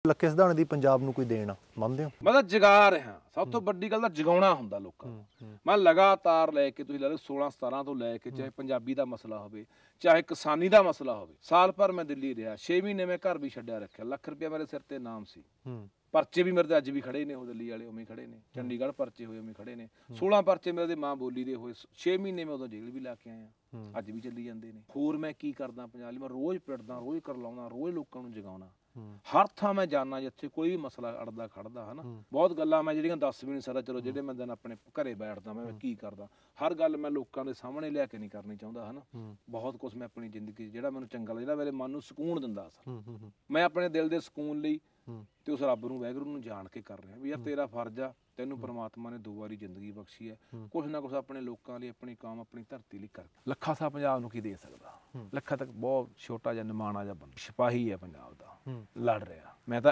ਲੱਖੇ ਸਿਧਾਣੇ ਦੀ ਪੰਜਾਬ ਨੂੰ ਕੋਈ ਦੇਣ ਮੰਨਦੇ ਹੋ? ਮੈਂ ਤਾਂ ਜਗਾ ਰਿਹਾ। ਸਭ ਤੋਂ ਵੱਡੀ ਗੱਲ ਤਾਂ ਜਗਾਉਣਾ ਹੁੰਦਾ ਲੋਕਾਂ ਨੂੰ। ਮੈਂ ਲਗਾਤਾਰ ਲੈ ਕੇ ਤੁਸੀਂ ਲਾ ਲਓ 16-17 ਤੋਂ ਲੈ ਕੇ, ਚਾਹੇ ਪੰਜਾਬੀ ਦਾ ਮਸਲਾ ਹੋਵੇ, ਚਾਹੇ ਕਿਸਾਨੀ ਦਾ ਮਸਲਾ ਹੋਵੇ, ਸਾਲ ਭਰ ਮੈਂ ਦਿੱਲੀ ਰਿਹਾ। 6 ਮਹੀਨੇ ਮੈਂ ਘਰ ਵੀ ਛੱਡਿਆ ਰੱਖਿਆ। ਲੱਖ ਰੁਪਇਆ ਮੇਰੇ ਸਿਰ ਤੇ ਨਾਮ ਸੀ। ਪਰਚੇ ਵੀ ਮੇਰੇ ਤੇ ਅੱਜ ਵੀ ਖੜੇ ਨੇ, ਉਹ ਦਿੱਲੀ ਵਾਲੇ ਉਵੇਂ ਖੜੇ ਨੇ, ਚੰਡੀਗੜ੍ਹ ਪਰਚੇ ਹੋਏ ਉਵੇਂ ਖੜੇ ਨੇ। 16 ਪਰਚੇ ਮੇਰੇ ਦੇ ਮਾਂ ਬੋਲੀ ਦੇ ਹੋਏ। 6 ਮਹੀਨੇ ਮੈਂ ਉਦੋਂ ਜੇਲ੍ਹ ਵੀ ਲਾ ਕੇ ਆਇਆ, ਅੱਜ ਵੀ ਚੱਲੀ ਜਾਂਦੇ ਨੇ। ਹੋਰ ਮੈਂ ਕੀ ਕਰਦਾ ਪੰਜਾਬ ਲਈ? ਮੈਂ ਰੋਜ਼ ਪਿੜਦਾ, ਰੋਜ਼ ਕਰਲਾਉਂਦਾ, ਰੋਜ਼ ਲੋਕਾਂ ਨੂੰ ਜਗਾਉਣਾ। ਹਰ ਥਾਂ ਮੈਂ ਜਾਣਾ ਜਿੱਥੇ ਕੋਈ ਵੀ ਮਸਲਾ ਅੜਦਾ ਖੜਦਾ ਹਨਾ। ਬਹੁਤ ਗੱਲਾਂ ਮੈਂ ਜਿਹੜੀਆਂ ਦੱਸ ਵੀ ਨਹੀਂ ਸਕਦਾ। ਚਲੋ ਜਿਹੜੇ ਮੈਂ ਦਿਨ ਆਪਣੇ ਘਰੇ ਬੈਠਦਾ ਮੈਂ ਕੀ ਕਰਦਾ, ਹਰ ਗੱਲ ਮੈਂ ਲੋਕਾਂ ਦੇ ਸਾਹਮਣੇ ਲਿਆ ਕੇ ਨਹੀਂ ਕਰਨੀ ਚਾਹੁੰਦਾ ਹਨਾ। ਬਹੁਤ ਕੁਛ ਮੈਂ ਆਪਣੀ ਜ਼ਿੰਦਗੀ 'ਚ ਜਿਹੜਾ ਮੈਨੂੰ ਚੰਗਾ ਲੱਗਦਾ, ਜਿਹੜਾ ਮੇਰੇ ਮਨ ਨੂੰ ਸਕੂਨ ਦਿੰਦਾ ਅਸਲ, ਮੈਂ ਆਪਣੇ ਦਿਲ ਦੇ ਸਕੂਨ ਲਈ ਤੇ ਉਸ ਰੱਬ ਨੂੰ, ਵਾਹਿਗੁਰੂ ਨੂੰ ਜਾਣ ਕੇ ਕਰ ਰਿਹਾ ਵੀ ਯਾਰ ਤੇਰਾ ਫਰਜ਼ ਆ। ਤੈਨੂੰ ਪਰਮਾਤਮਾ ਨੇ 2 ਵਾਰੀ ਜ਼ਿੰਦਗੀ ਬਖਸ਼ੀ ਹੈ, ਕੁਛ ਨਾ ਕੁਛ ਆਪਣੇ ਲੋਕਾਂ ਲਈ, ਆਪਣੀ ਕੌਮ, ਆਪਣੀ ਧਰਤੀ ਲਈ ਕਰ। ਲੱਖਾ ਸਾਹਿਬ ਪੰਜਾਬ ਨੂੰ ਕੀ ਦੇ ਸਕਦਾ? ਲੱਖਾ ਤੱਕ ਬਹੁਤ ਛੋਟਾ ਜਿਹਾ ਨਿਮਾਣਾ ਜਿਹਾ ਬੰਦਾ, ਸਿਪਾਹੀ ਹੈ ਪੰਜਾਬ ਦਾ, ਲੜ ਰਿਹਾ।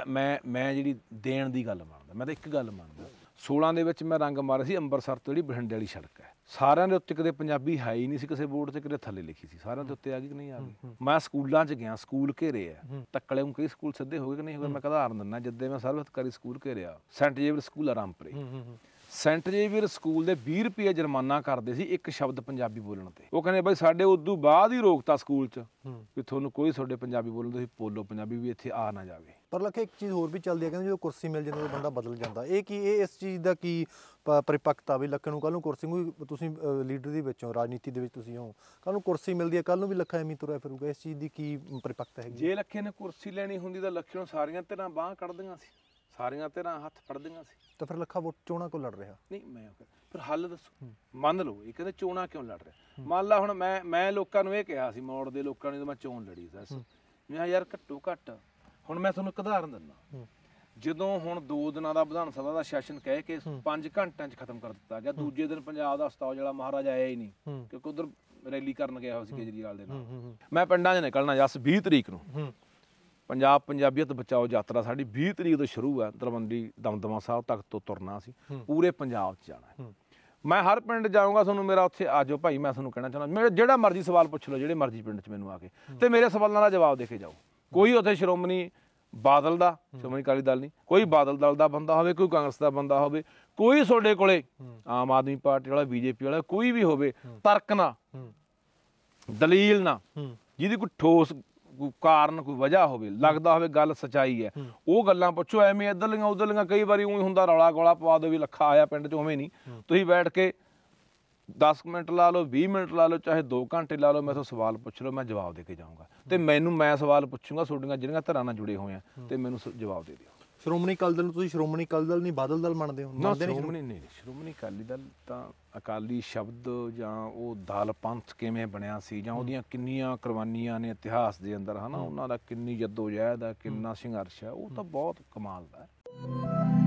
ਮੈਂ ਜਿਹੜੀ ਦੇਣ ਦੀ ਗੱਲ ਮੰਨਦਾ। ਮੈਂ ਤਾਂ ਇੱਕ ਗੱਲ ਮੰਨਦਾ, 16 ਦੇ ਵਿੱਚ ਮੈਂ ਰੰਗ ਮਾਰਿਆ ਸੀ ਅੰਮ੍ਰਿਤਸਰ ਤੋਂ ਜਿਹੜੀ ਬਠਿੰਡੇ ਵਾਲੀ ਸੜਕ ਹੈ। ਸਾਰਿਆਂ ਦੇ ਉੱਤੇ ਕਦੇ ਪੰਜਾਬੀ ਹੈ ਹੀ ਨਹੀਂ ਸੀ ਕਿਸੇ ਬੋਰਡ 'ਤੇ, ਕਦੇ ਥੱਲੇ ਲਿਖੀ ਸੀ। ਸਾਰਿਆਂ ਦੇ ਉੱਤੇ ਆ ਗਈ ਕਿ ਨਹੀਂ ਆ ਗਈ? ਮੈਂ ਸਕੂਲਾਂ 'ਚ ਗਿਆ, ਸਕੂਲ ਘੇਰੇ ਆ। ਤੱਕਲੇ ਨੂੰ ਕਈ ਸਕੂਲ ਸਿੱਧੇ ਹੋ ਗਏ ਕਿ ਨਹੀਂ ਹੋ ਗਏ? ਮੈਂ ਉਦਾਹਰਨ ਦਿੰਦਾ, ਜਿੱਦਾਂ ਮੈਂ ਸਰਵਿਸਕਾਰੀ ਸਕੂਲ ਘੇਰਿਆ, ਸੈਂਟ ਜੇਵੀਅਰ ਸਕੂਲ ਆ ਰਾਮਪੁਰੇ। ਸੈਂਟ ਜੇਵੀਅਰ ਸਕੂਲ ਦੇ 20 ਰੁਪਏ ਜੁਰਮਾਨਾ ਕਰਦੇ ਸੀ ਇੱਕ ਸ਼ਬਦ ਪੰਜਾਬੀ ਬੋਲਣ ਤੇ। ਉਹ ਕਹਿੰਦੇ ਬਾਈ ਸਾਡੇ ਉਦੋਂ ਬਾਅਦ ਹੀ ਰੋਕਤਾ ਸਕੂਲ 'ਚ ਵੀ ਤੁਹਾਨੂੰ ਕੋਈ ਤੁਹਾਡੇ ਪੰਜਾਬੀ ਬੋਲਣ, ਤੁਸੀਂ ਬੋਲੋ ਪੰਜਾਬੀ, ਵੀ ਇੱਥੇ ਆ ਨਾ ਜਾਵੇ। ਪਰ ਲੱਖੇ ਇੱਕ ਚੀਜ਼ ਹੋਰ ਵੀ ਚੱਲਦੀ ਹੈ, ਕਹਿੰਦੇ ਜਦੋਂ ਕੁਰਸੀ ਮਿਲ ਜਾਂਦੀ ਉਹ ਬੰਦਾ ਬਦਲ ਜਾਂਦਾ। ਇਹ ਕੀ, ਇਹ ਇਸ ਚੀਜ਼ ਦਾ ਕੀ ਪਰਿਪੱਕਤਾ ਵੀ ਲੱਖੇ ਨੂੰ ਕੱਲ੍ਹ ਨੂੰ ਕੁਰਸੀ ਨੂੰ, ਤੁਸੀਂ ਲੀਡਰ ਦੇ ਵਿੱਚੋਂ, ਰਾਜਨੀਤੀ ਦੇ ਵਿੱਚ ਤੁਸੀਂ ਹੋ, ਕੱਲ੍ਹ ਨੂੰ ਕੁਰਸੀ ਮਿਲਦੀ ਹੈ, ਕੱਲ੍ਹ ਨੂੰ ਵੀ ਲੱਖਾ ਐਵੇਂ ਤੁਰਿਆ ਫਿਰੂਗਾ? ਇਸ ਚੀਜ਼ ਦੀ ਕੀ ਪਰਿਪੱਕਤਾ ਹੈਗੀ? ਜੇ ਲੱਖੇ ਨੇ ਕੁਰਸੀ ਲੈਣੀ ਹੁੰਦੀ ਤਾਂ ਲੱਖੇ ਨੂੰ ਸਾਰੀਆਂ ਧਿਰਾਂ ਬਾਂਹ ਕੱਢਦੀਆਂ ਸੀ, ਸਾਰੀਆਂ ਧਿਰਾਂ ਹੱਥ ਫੜਦੀਆਂ ਸੀ। ਤਾਂ ਫਿਰ ਲੱਖਾ ਵੋਟ ਚੋਣਾਂ ਕਿਉਂ ਲੜ ਰਿਹਾ? ਨਹੀਂ, ਮੈਂ ਫਿਰ ਹੱਲ ਦੱਸੋ। ਮੰਨ ਲਓ ਇਹ ਕਹਿੰਦੇ ਚੋਣਾਂ ਕਿਉਂ ਲੜ ਰਿਹਾ। ਮੰਨ ਲਾ ਹੁਣ ਮੈਂ ਲੋਕਾਂ ਨੂੰ ਇਹ ਕਿਹਾ ਸੀ, ਮੋੜ ਦੇ ਲੋਕਾਂ ਨੇ, ਜਦੋਂ ਮੈਂ ਚੋਣ ਲੜੀ ਸੀ, ਮੈਂ ਯਾਰ ਘੱਟੋ ਘੱਟ, ਹੁਣ ਮੈਂ ਤੁਹਾਨੂੰ ਇੱਕ ਉਦਾਹਰਨ ਦਿੰਦਾ। ਜਦੋਂ ਹੁਣ 2 ਦਿਨਾਂ ਦਾ ਵਿਧਾਨ ਸਭਾ ਦਾ ਸੈਸ਼ਨ ਕਹਿ ਕੇ 5 ਘੰਟਿਆਂ 'ਚ ਖਤਮ ਕਰ ਦਿੱਤਾ ਗਿਆ, ਦੂਜੇ ਦਿਨ ਪੰਜਾਬ ਦਾ ਉਸਤਾਦ ਜਿਹੜਾ ਮਹਾਰਾਜਾ ਆਇਆ ਹੀ ਨਹੀਂ, ਕਿਉਂਕਿ ਉਧਰ ਰੈਲੀ ਕਰਨ ਗਿਆ ਹੋਇਆ ਸੀ ਕੇਜਰੀਵਾਲ ਦੇ ਨਾਲ। ਮੈਂ ਪਿੰਡਾਂ 'ਚ ਨਿਕਲਣਾ ਜਸ 20 ਤਰੀਕ ਨੂੰ। ਪੰਜਾਬ ਪੰਜਾਬੀਅਤ ਬਚਾਓ ਯਾਤਰਾ ਸਾਡੀ 20 ਤਰੀਕ ਤੋਂ ਸ਼ੁਰੂ ਹੈ। ਤਲਵੰਡੀ ਦਮਦਮਾ ਸਾਹਿਬ ਤੱਕ ਤੋਂ ਤੁਰਨਾ ਸੀ, ਪੂਰੇ ਪੰਜਾਬ 'ਚ ਜਾਣਾ। ਮੈਂ ਹਰ ਪਿੰਡ ਜਾਊਂਗਾ, ਤੁਹਾਨੂੰ ਮੇਰਾ ਉੱਥੇ ਆ ਜਾਓ ਭਾਈ। ਮੈਂ ਤੁਹਾਨੂੰ ਕਹਿਣਾ ਚਾਹੁੰਦਾ, ਮੇਰੇ ਜਿਹੜਾ ਮਰਜ਼ੀ ਸਵਾਲ ਪੁੱਛ ਲਓ, ਜਿਹੜੇ ਮਰਜ਼ੀ ਪਿੰਡ 'ਚ ਮੈਨੂੰ ਆ ਕੇ, ਤੇ ਮੇਰੇ ਸਵਾਲਾਂ ਦਾ ਜਵਾਬ ਦੇ ਕੇ ਜਾਓ। ਕੋਈ ਉੱਥੇ ਸ਼੍ਰੋਮਣੀ ਬਾਦਲ ਦਾ, ਸ਼੍ਰੋਮਣੀ ਅਕਾਲੀ ਦਲ ਨਹੀਂ, ਕੋਈ ਬਾਦਲ ਦਲ ਦਾ ਬੰਦਾ ਹੋਵੇ, ਕੋਈ ਕਾਂਗਰਸ ਦਾ ਬੰਦਾ ਹੋਵੇ, ਕੋਈ ਤੁਹਾਡੇ ਕੋਲੇ ਆਮ ਆਦਮੀ ਪਾਰਟੀ ਵਾਲਾ, ਬੀਜੇਪੀ ਵਾਲਾ, ਕੋਈ ਵੀ ਹੋਵੇ, ਤਰਕ ਨਾ, ਦਲੀਲ ਨਾ, ਜਿਹਦੀ ਕੋਈ ਠੋਸ ਕੋਈ ਕਾਰਨ, ਕੋਈ ਵਜ੍ਹਾ ਹੋਵੇ, ਲੱਗਦਾ ਹੋਵੇ ਗੱਲ ਸੱਚਾਈ ਹੈ, ਉਹ ਗੱਲਾਂ ਪੁੱਛੋ। ਐਵੇਂ ਇੱਧਰਲੀਆਂ ਉੱਧਰਲੀਆਂ ਕਈ ਵਾਰੀ ਉਹੀ ਹੁੰਦਾ, ਰੌਲਾ ਗੋਲਾ ਪਵਾ ਦਿਓ ਵੀ ਲੱਖਾ ਆਇਆ ਪਿੰਡ 'ਚ, ਉਵੇਂ ਨਹੀਂ। ਤੁਸੀਂ ਬੈਠ ਕੇ 10 ਮਿੰਟ ਲਾ ਲਓ, 20 ਮਿੰਟ ਲਾ ਲਓ, ਚਾਹੇ 2 ਘੰਟੇ ਲਾ ਲਓ, ਮੈਥੋਂ ਸਵਾਲ ਪੁੱਛ ਲਓ, ਮੈਂ ਜਵਾਬ ਦੇ ਕੇ ਜਾਊਂਗਾ। ਤੇ ਮੈਂ ਸਵਾਲ ਪੁੱਛੂੰਗਾ ਤੁਹਾਡੀਆਂ ਜਿਹੜੀਆਂ ਧਿਰਾਂ ਨਾਲ ਜੁੜੇ ਹੋਏ ਆ, ਤੇ ਮੈਨੂੰ ਜਵਾਬ ਦੇ ਦਿਓ। ਸ਼੍ਰੋਮਣੀ ਅਕਾਲੀ ਦਲ ਨੂੰ ਤੁਸੀਂ ਸ਼੍ਰੋਮਣੀ ਅਕਾਲੀ ਦਲ ਨਹੀਂ ਬਾਦਲ ਦਲ ਮੰਨਦੇ ਹੋ? ਸ਼੍ਰੋਮਣੀ ਨਹੀਂ, ਸ਼੍ਰੋਮਣੀ ਅਕਾਲੀ ਦਲ ਤਾਂ ਅਕਾਲੀ ਸ਼ਬਦ ਜਾਂ ਉਹ ਦਲ ਪੰਥ ਕਿਵੇਂ ਬਣਿਆ ਸੀ, ਜਾਂ ਉਹਦੀਆਂ ਕਿੰਨੀਆਂ ਕੁਰਬਾਨੀਆਂ ਨੇ ਇਤਿਹਾਸ ਦੇ ਅੰਦਰ ਹਨਾ, ਉਹਨਾਂ ਦਾ ਕਿੰਨੀ ਜੱਦੋ ਜਹਿਦ ਹੈ, ਕਿੰਨਾ ਸੰਘਰਸ਼ ਹੈ, ਉਹ ਤਾਂ ਬਹੁਤ ਕਮਾਲ ਦਾ ਹੈ।